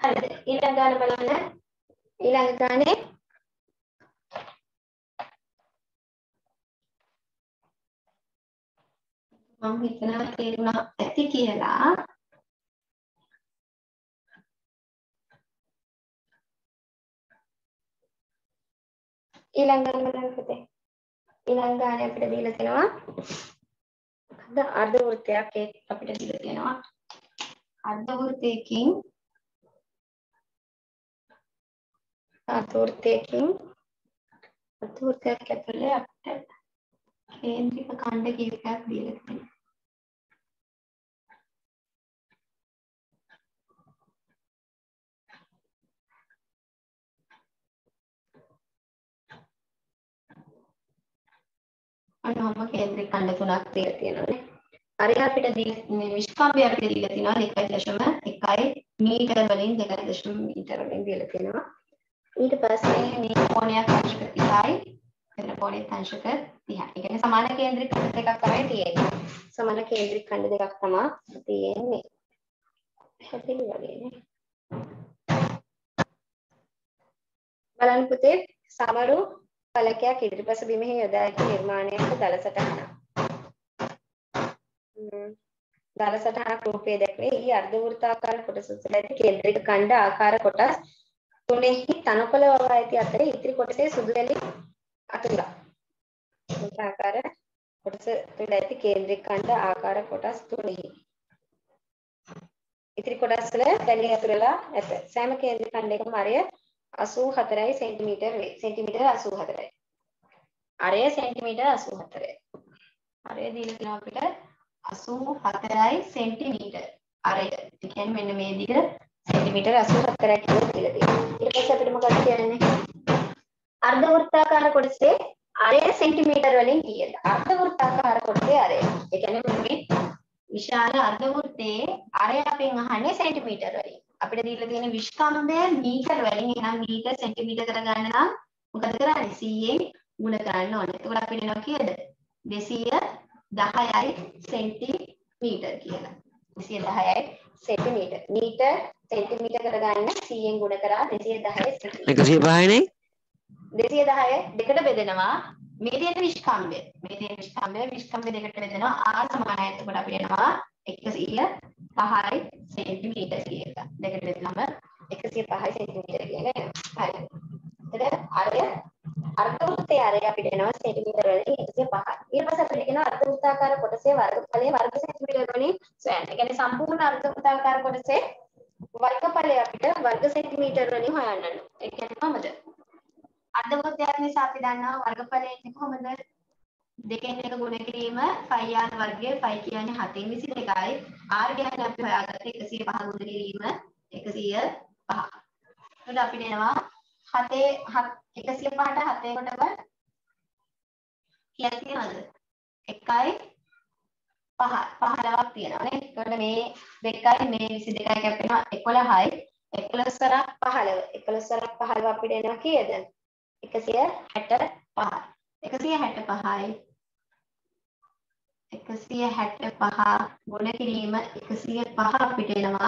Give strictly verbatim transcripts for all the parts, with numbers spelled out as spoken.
හරිද? ඊළඟ ගාන බලන්න. ඊළඟ ගානේ මම හිතනවා තේරුණා ඇති කියලා. ඊළඟ ගාන බලන්න පුතේ. ඊළඟ ගානේ අපිට දීලා තියෙනවා අද අර්ධ වෘත්තයක් අපිට දීලා තියෙනවා. අර්ධ වෘත්තයකින් අර්ධ වෘත්තයකින් අර්ධ වෘත්තයක් ඇතුලේ අපිට කේන්ද්‍රික ඛණ්ඩ කීපයක් දීලා තියෙනවා. අනෝම කේන්ද්‍රික ඛණ්ඩ තුනක් දීලා තියෙනවා. අර අපිට දීලා විස්කම්භය අපිට දීලා තියෙනවා දෙකයි දශම එකයි මීටර වලින් දෙකයි දශම මීටර වලින් දීලා තියෙනවා. ඊට පස්සේ මේ කෝණයක් අංශක තිහයි එතන කෝණයේ අංශක තිහයි. ඒ කියන්නේ සමාන කේන්ද්‍රික ඛණ්ඩ දෙකක් තමයි තියෙන්නේ. සමාන කේන්ද්‍රික ඛණ්ඩ දෙකක් තමයි තියෙන්නේ. හැදෙලි වගේනේ. බලන්න පුතේ සමරු පළකයක් ඉදිරිපස බිමෙහි යොදා ඇති නිර්මාණයක දල සටහනක්. දල සටහනක් රූපයේ දැක්වේ. ඊ අර්ධ වෘත්තාකාර කොටස තුළ ඇති කේන්ද්‍රික ඛණ්ඩ ආකාර කොටස් තුනෙහි තනකොළ වවා ඇති අතර ඉතිරි කොටසේ සුදු වැලි අතුරුලා. මේ ආකාර කොටස තුළ ඇති කේන්ද්‍රික ඛණ්ඩ ආකාර කොටස් තුනෙහි ඉතිරි කොටස් වල වැලි අතුරුලා ඇත. සෑම කේන්ද්‍රික ඛණ්ඩයකම අරය අසූ හතරයි සෙන්ටිමීටර වේ. සෙන්ටිමීටර අසූ හතරයි. අරය සෙන්ටිමීටර අසූ හතරයි. අරය දීලා තියෙනවා අපිට අසූ හතරයි සෙන්ටිමීටර. අරය. ඒ කියන්නේ මෙන්න මේ දිග සෙන්ටිමීටර අසූ හතරයි කියලා දීලා තියෙනවා. ඊට පස්සේ අපිට මොකක්ද කියන්නේ? අර්ධ වෘත්තාකාර කොටසේ අරය සෙන්ටිමීටර වලින් කීයද? අර්ධ වෘත්තාකාර කොටසේ අරය. ඒ කියන්නේ මේ විශාල අර්ධ වෘත්තයේ අරය අපෙන් අහන්නේ සෙන්ටිමීටර වලින්. අපිට දීලා තියෙන විස්කම්භය මීටර වලින් එහෙනම් මීටර සෙන්ටිමීටර කරගන්න නම් මොකද කරන්නේ? සීයෙන් ගුණ කරන්න ඕනේ. එතකොට අපිට එනවා කීයද? දෙසිය දහයයි සෙන්ටිමීටර කියලා. දෙසිය දහයයි සෙන්ටිමීටර. මීටර සෙන්ටිමීටර කරගන්න සීයෙන් ගුණ කරා දෙසිය දහය සෙන්ටිමීටර. එකසිය පහයි නේ? දෙසිය දහය දෙකට බෙදෙනවා. මේ තියෙන විස්කම්භය. මේ තියෙන විස්කම්භය විස්කම්භය දෙකට බෙදෙනවා. ආ සමානයි. එතකොට අපිට එනවා එකසිය පහයි සෙන්ටිමීටර කියලා. දෙකට බෙදුනම එකසිය පහයි සෙන්ටිමීටර කියලා එනවා. හරි. එතකොට අරය අර්ධ වෘත්තයේ අරය අපිට එනවා සෙන්ටිමීටර වලින් එකසිය පහයි. ඊට පස්සේ අපිට කියනවා අර්ධ වෘත්තාකාර කොටසේ වර්ගඵලය වර්ග සෙන්ටිමීටර වලින් සොයන්න. ඒ කියන්නේ සම්පූර්ණ අර්ධ වෘත්තාකාර කොටසේ වර්ගඵලය අපිට වර්ග සෙන්ටිමීටර වලින් හොයන්න ඕන. ඒ කියන්නේ කොහොමද? අර්ධ වෘත්තයක් නිසා අපි දන්නවා වර්ගඵලය එන්නේ කොහොමද? දෙකෙන් එක ගුණ කිරීම පයි ආර වර්ගය පයි කියන්නේ හතෙන් විසි දෙකයි. ආර කියන්නේ අපි හොයාගත්තේ එකසිය පහ ගුණ කිරීම එකසිය පහ. එතකොට අපිට එනවා හතේ එකසිය පහට හතේ කොටම කීයක් තියෙනවද? එකයි පහ පහළොවක් තියෙනවා නේ. එතකොට මේ දෙකයි මේ විසි දෙකයි කැපෙනවා එකොළහයි. එකොළොස් වරක් පහළොව. එකොළොස් වරක් පහළොව අපිට එනවා කීයද? එකසිය හැට පහයි. එකසිය හැට පහයි. එකසිය හැට පහ ගුණ කිරීම එකසිය පහ අපිට එනවා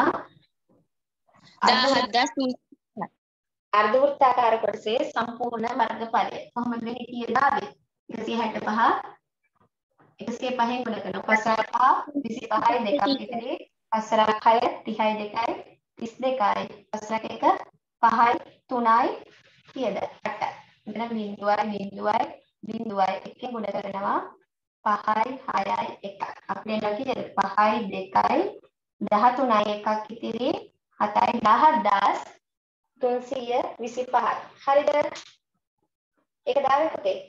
අර්ධ වෘත්තාකාර කොටසේ සම්පූර්ණ වර්ගඵලය. කොහොමද මේ කියලාවේ? එකසිය හැට පහ එකසිය පහෙන් ගුණ කරනවා. පස් පහ විසි පහයි දෙකක් ඉතිරි. පස් හය තිහයි දෙකයි තිස් දෙකයි. පස් එක පහයි තුනයි කීයද? අටයි. මෙතන බිංදුවයි බිංදුවයි බිංදුවයි එකෙන් ගුණ කරනවා පහයි හයයි එකයි. අපිට එනවා කීයද? පහයි දෙකයි දහතුනයි එකක් ඉතිරි හතයි දහදාස් තුන්සිය විසි පහයි. හරිද? ඒක දාවේ පුතේ.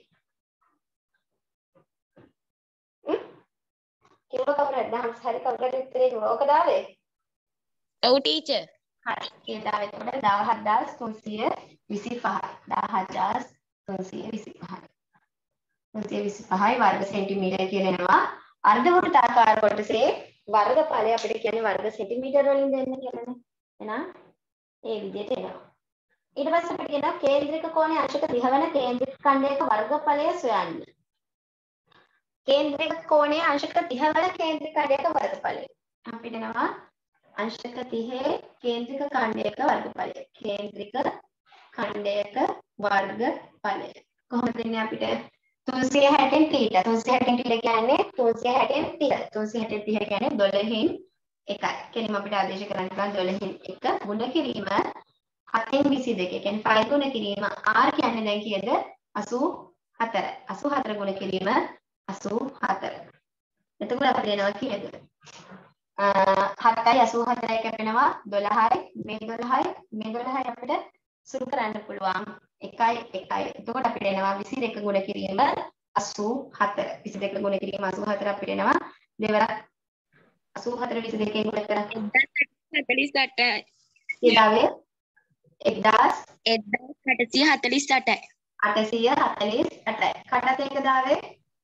හ්ම්? කිව්ව කවුරුද? දහම් හරි කවුරුද උත්තරේ කිව්වා? ඔක දාවේ? ඔව් ටීචර්. හරි. ඒ දාවේ එතකොට දහදාස් තුන්සිය විසි පහයි. දහදාස් තුන්සිය විසි පහයි. තුන්සිය විසි පහයි වර්ග සෙන්ටිමීටර කියලා එනවා. අර්ධ වෘත්තාකාර කොටසේ වර්ගඵලය අපිට කියන්නේ වර්ග සෙන්ටිමීටර වලින් දෙන්න කියලානේ. එහෙනම් ඒ විදිහට එනවා. ඊට පස්සේ අපිට කියනවා කේන්ද්‍රික කෝණයේ අංශක දිහවන කේන්ද්‍රික ඛණ්ඩයක වර්ගඵලය සොයන්න. කේන්ද්‍රික කෝණයේ අංශක දිහවන කේන්ද්‍රික ඛණ්ඩයක වර්ගඵලය. අපිට එනවා අංශක තිහේ කේන්ද්‍රික ඛණ්ඩයක වර්ගඵලය. කේන්ද්‍රික ඛණ්ඩයක වර්ගඵලය. කොහොමද දෙන්නේ අපිට? තුන්සිය හැටෙන් තීටා. තුන්සිය හැටෙන් තීටා කියන්නේ තුන්සිය හැටෙන් තිහ. තුන්සිය හැටෙන් තිහ කියන්නේ දොළහෙන් එකයි. කෙලින්ම අපිට ආදේශ කරන්න පුළුවන් දොළහෙන් එක ගුණ කිරීම හතෙන් විසි දෙක. ඒ කියන්නේ පහ ගුණ කිරීම r කියන්නේ දැන් කීයද? අසූ හතරයි. අසූ හතර ගුණ කිරීම අසූ හතර. එතකොට අපිට එනවා කීයද? හතයි අසූ හතරයි කැපෙනවා දොළහයි. මේ දොළහයි මේ දොළහයි අපිට සුළු කරන්න පුළුවන්. එකයි එකයි. එතකොට අපිට එනවා විසි දෙක ගුණ කිරීම අසූ හතර. විසි දෙක ගුණ කිරීම අසූ හතර අපිට එනවා දෙවරක් අසූ හතර විසි දෙකෙන් ගුණ කරා හතලිස් අටයි. ඊළඟේ එක්දාස් අටසිය හතලිස් අටයි. අටසිය හතලිස් අටයි. කටත් එක දාවේ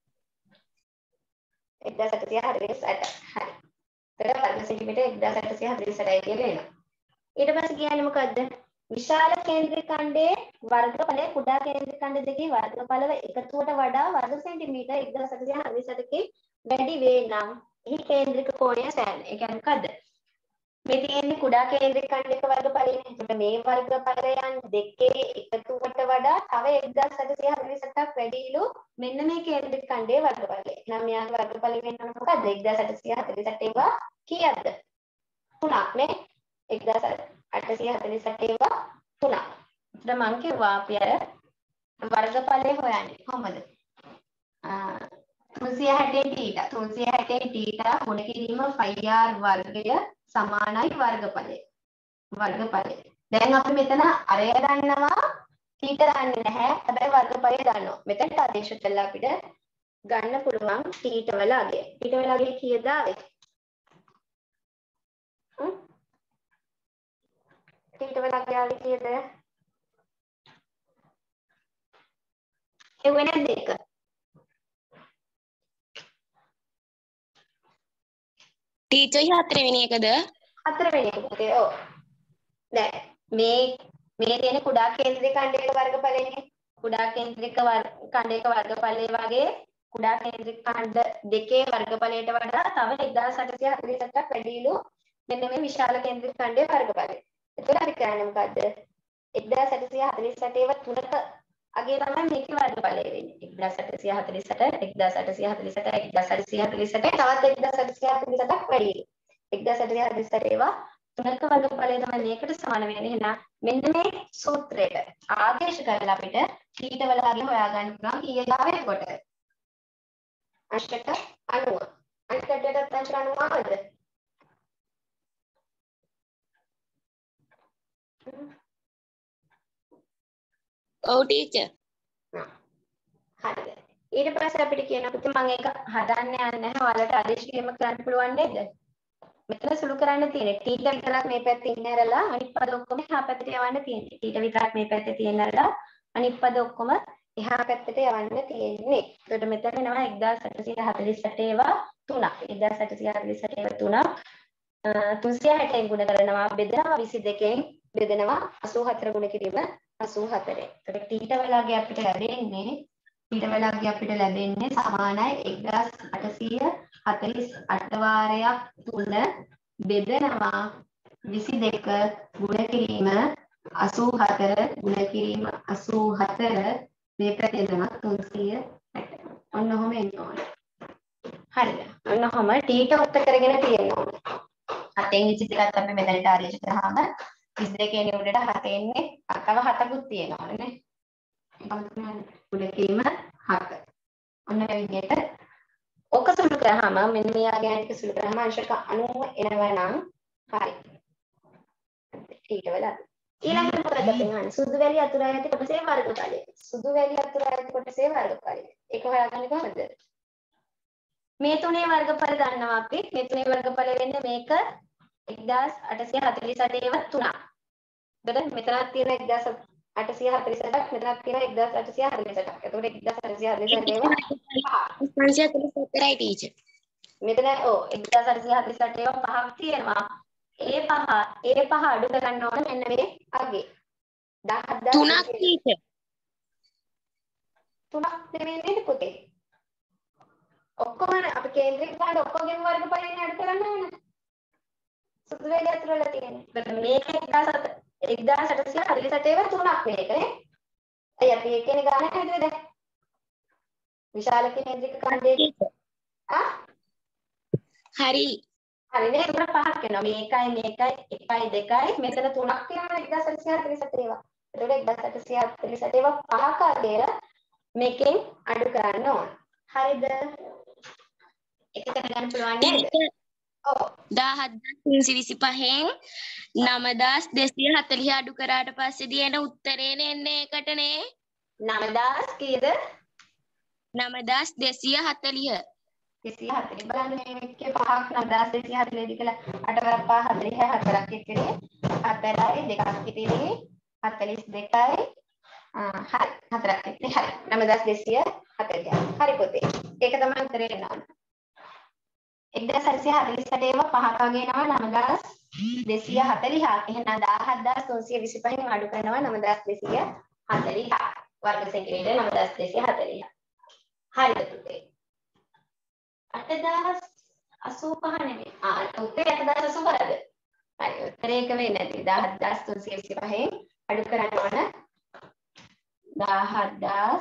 එක්දාස් අටසිය හතලිස් අට. හරි. එතකොට වර්ග සෙන්ටිමීටර එක්දාස් අටසිය හතලිස් අටයි කියලා එනවා. ඊට පස්සේ කියන්නේ මොකද්ද? විශාල කේන්ද්‍රික ඛණ්ඩයේ වර්ගඵලය කුඩා කේන්ද්‍රික ඛණ්ඩ දෙකේ වර්ගඵලව එකතුවට වඩා වර්ග සෙන්ටිමීටර එක්දාස් අටසිය හතලිස් අටකින් වැඩි වේ නම් එහි කේන්ද්‍රික කෝණය සෑහෙන. ඒ කියන්නේ මොකද්ද? මේ තියෙන්නේ කුඩා කේන්ද්‍රික ඛණ්ඩයක වර්ගඵලයනේ. එතකොට මේ වර්ගඵලයන් දෙකේ එකතුවට වඩා තව එක්දාස් අටසිය හතලිස් අටක් වැඩිලු මෙන්න මේ කේන්ද්‍රික ඛණ්ඩයේ වර්ගඵලය. එහෙනම් මෙයාගේ වර්ගඵලය වෙනවද මොකද්ද? එක්දාස් අටසිය හතලිස් අට ඒවා කීයක්ද? තුනක් නේ. එක්දාස් අටසිය හතලිස් අට ඒවා තුනක්. එතකොට මං කිව්වා අපි අර වර්ගඵලය හොයන්නේ කොහොමද? තුන්සිය හැටෙන් තීටා. තුන්සිය හැටෙන් තීටා ගුණ කිරීම පයි ආර් වර්ගය සමානයි වර්ගඵලය. වර්ගඵලය. දැන් අපි මෙතන අරය දන්නවා තීටා දන්නේ නැහැ. හැබැයි වර්ගඵලය දන්නවා. මෙතනට ආදේශ කළා අපිට ගන්න පුළුවන් තීටා වල අගය. තීටා වල අගය කීයද ආවේ? හ්ම්? තීටා වල අගය ආවේ කීයද? ඒ වෙනද දෙක. ටීචර් හතරවෙනි එකද? හතරවෙනි එක පුතේ. ඔව්. දැන් මේ මේ තියෙන කුඩා කේන්ද්‍රික ඛණ්ඩයක වර්ගඵලයනේ. කුඩා කේන්ද්‍රික ඛණ්ඩයක වර්ගඵලය වගේ කුඩා කේන්ද්‍රික ඛණ්ඩ දෙකේ වර්ගඵලයට වඩා තව එක්දාස් අටසිය හතලිස් අටක් වැඩිලු මෙන්න මේ විශාල කේන්ද්‍රික ඛණ්ඩයේ වර්ගඵලය. එතකොට අපි කරන්නේ මොකද්ද? එක්දාස් අටසිය හතලිස් අට ඒවා තුනක අගේ තමයි මේකේ වර්ගඵලය වෙන්නේ. එක්දාස් අටසිය හතලිස් අට එක්දාස් අටසිය හතලිස් අට එක්දාස් අටසිය හතලිස් අට තවත් එක්දාස් අටසිය හතලිස් අටක් වැඩිලු. එක්දාස් අටසිය හතලිස් අට ඒවා තුනක වර්ගඵලය තමයි මේකට සමාන වෙන්නේ. එහෙනම් මෙන්න මේ සූත්‍රයට ආදේශ කරලා අපිට ඊට වල අගය හොයාගන්න පුළුවන් කීයද ආවේ කොට. අංශක අනූව. අංශකයට අංශක අනූව ආවද? ඔව් ටීචර්. හරිද? ඊට පස්සේ අපිට කියන පුතේ මම ඒක හදන්න යන්නේ නැහැ. ඔයාලට ආදේශ කිරීම කරන්න පුළුවන් නේද? මෙතන සුළු කරන්න තියෙන්නේ තීටා විතරක් මේ පැත්තේ ඉන්න ඇරලා අනිත් පද ඔක්කොම එහා පැත්තට යවන්න තියෙන්නේ. තීටා විතරක් මේ පැත්තේ තියෙන ඇරලා අනිත් පද ඔක්කොම එහා පැත්තට යවන්න තියෙන්නේ. එතකොට මෙතන එනවා එක්දාස් අටසිය හතලිස් අට ඒවා තුනක්. එක්දාස් අටසිය හතලිස් අට ඒවා තුනක්. තුන්සිය හැටෙන් ගුණ කරනවා බෙදනවා විසි දෙකෙන් බෙදනවා අසූ හතර ගුණ කිරීම අසූ හතරයි. එතකොට තීටා වලගේ අපිට ලැබෙන්නේ තීටා වලගේ අපිට ලැබෙන්නේ සමානයි එක්දාස් අටසිය හතලිස් අට වාරයක් තුන බෙදනවා විසි දෙක ගුණ කිරීම අසූ හතර ගුණ කිරීම අසූ හතර මේ පැත්තේ දෙනවා තුන්සිය හැට. ඔන්න ඔහොම එන්න ඕනේ. හරිද? ඔන්න ඔහොම තීටා උත්තර කරගෙන තියෙනවා. හතෙන් විසි දෙකත් අපි මෙතනට ආදේශ කරාම විසි දෙකේ උඩට හත එන්නේ අතව හතකුත් තියෙනවනේ නේ. ගුණ කිරීම හත. ඔන්න මේ විදිහට ඔක සුළු කරාම මෙන්න මෙයාගේ අනික සුළු කරාම අංශක අනූව එනවා නම් හරි. ඊට වඩා ඊළඟට මොකද කරන්නේ? සුදු වැලි අතුරා ඇති කොටසේ වර්ගඵලය. සුදු වැලි අතුරා ඇති කොටසේ වර්ගඵලය. ඒක හොයාගන්නේ කොහොමද? මේ තුනේ වර්ගඵල දන්නවා අපි. මේ තුනේ වර්ගඵල වෙන්නේ මේක එක්දාස් අටසිය හතලිස් අට ඒවා තුනක්. එතකොට මෙතනක් තියෙන එක්දාස් අටසිය හතලිස් අටක් මෙතනක් තියෙන එක්දාස් අටසිය හතලිස් අටක්. එතකොට එක්දාස් අටසිය හතලිස් අට ඒවා පන්සිය හතලිස් හතරයි ටීචර්. මෙතන ඔව් එක්දාස් අටසිය හතලිස් අට ඒවා පහක් තියෙනවා. ඒ පහ ඒ පහ අඩු කරන්න ඕන මෙන්න මේ අගේ. තුනක් ටීචර්. තුනක් නෙමෙයි නේද පුතේ? ඔක්කොම අපි කේන්ද්‍රික ඛණ්ඩ ඔක්කොගෙම වර්ගඵලයෙන් අඩු කරන්න ඕන. සුදු වේගය අතුරු වෙලා තියෙන්නේ. මේක එක්දාස් අටසිය හතළිස් අට ඒවා තුනක් මේකනේ. අය අපි එකනේ ගාන හැදුවේ දැන්. විශාල කේන්ද්‍රික ඛණ්ඩයේ ආ හරි. හරිනේ ඒක පහක් වෙනවා. මේකයි මේකයි එකයි දෙකයි මෙතන තුනක් තියෙනවා එක්දාස් අටසිය හතළිස් අට ඒවා. ඒතකොට එක්දාස් අටසිය හතළිස් අට ඒවා පහක අතර මේකෙන් අඩු කරන්න ඕන. හරිද? එක කරගන්න පුළුවන් නේද? ඔව්. දහහත් තුන්සිය විසිපහෙන් නවදාස් දෙසිය හතළිහ අඩු කරාට පස්සේ දින උත්තරේ එන්නේ ඒකටනේ. නවදාස් කීයද? නවදාස් දෙසිය හතළිහ. දෙසිය හතළිහ බලන්න මේකේ පහක් නවදාස් දෙසිය හතළිහ දී කියලා අට වරක් පහ හතළිහ හතරක් ඉතිරි හතරයි දෙකක් ඉතිරි හතළිස් දෙකයි හරි හතරක් ඉතිරි හරි නවදාස් දෙසිය හතළිහ. හරි පුතේ. ඒක තමයි උත්තරේ එනවා. එක්දාස් අටසිය හතළිස් අට ඒවා පහක වගේ නම නවදාස් දෙසිය හතළිහ. එහෙනම් දහහත් තුන්සිය විසිපහෙන් අඩු කරනවා නවදාස් දෙසිය හතළිහ. වර්ග සෙන්ටිමීටර නවදාස් දෙසිය හතළිහ. හරිද පුතේ? අටදාස් අසූපහ නෙමෙයි. ආ උත්තරේ අටදාස් අසූපහද? හරි උත්තරේ එක වෙන්නේ නැති. දහහත් තුන්සිය විසිපහෙන් අඩු කරන්න ඕන දහහත්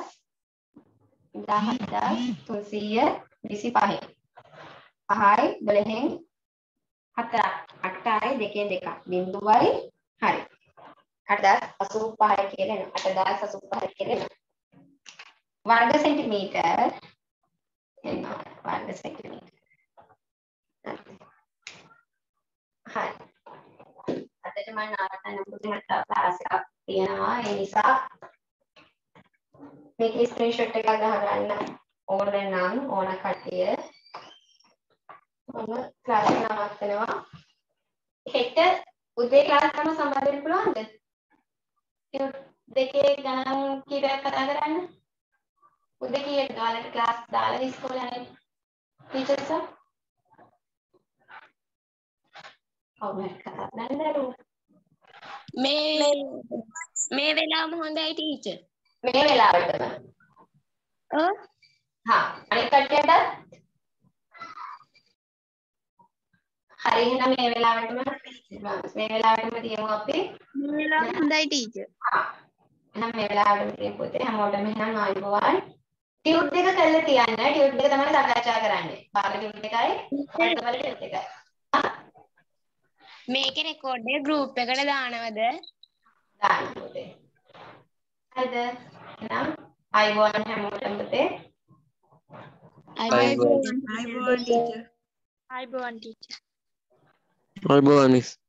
දහහත් තුන්සිය විසිපහෙන්. පහයි දොළහෙන් හතරක් අටයි දෙකෙන් දෙකක් බිංදුවයි හරි අටදාස් අසූපහයි කියලා එනවා. අටදාස් අසූපහයි කියලා එනවා. වර්ග සෙන්ටිමීටර එනවා. වර්ග සෙන්ටිමීටර හරි. අදට මම නවත්තන්න පුතේ මට ක්ලාස් එකක් තියෙනවා. ඒ නිසා මේක ස්ක්‍රීන්ෂොට් එකක් ගහගන්න ඕන නම් ඕන කට්ටිය මම ක්ලාස් එක නවත්තනවා. හෙට උදේ ක්ලාස් එකම සම්බන්ධ වෙන්න පුළුවන්ද? දෙකේ ගණන් කීපයක් කතා කරන්න. උදේ කීයට ඔයාලට ක්ලාස් දාලා ඉස්කෝලේ යන්නේ? ටීචර්ස්ලා? කවුරුත් කතා කරන්න දරුවෝ. මේ මේ වෙලාවම හොඳයි ටීචර්. මේ වෙලාවටම. ඔව්. හා අනිත් කට්ටියට හරි එහෙනම් මේ වෙලාවටම මේ වෙලාවටම තියමු අපි. මේ වෙලාව හොඳයි ටීචර්. හා එහෙනම් මේ වෙලාවටම තියමු පුතේ. හැමෝටම එහෙනම් ආයුබෝවන්. ටියුට් දෙක කරලා තියන්න. ටියුට් දෙක තමයි සාකච්ඡා කරන්නේ. භාග ටියුට් එකයි අර්ථවල ටියුට් එකයි. මේකේ රෙකෝඩ් එක ගෲප් එකට දානවද? දාන්න පුතේ. හරිද? එහෙනම් ආයුබෝවන් හැමෝටම පුතේ. අයිබෝන් අයිබෝන් ටීචර්. අයිබෝන් ටීචර්. අයිබෝන් මිස්.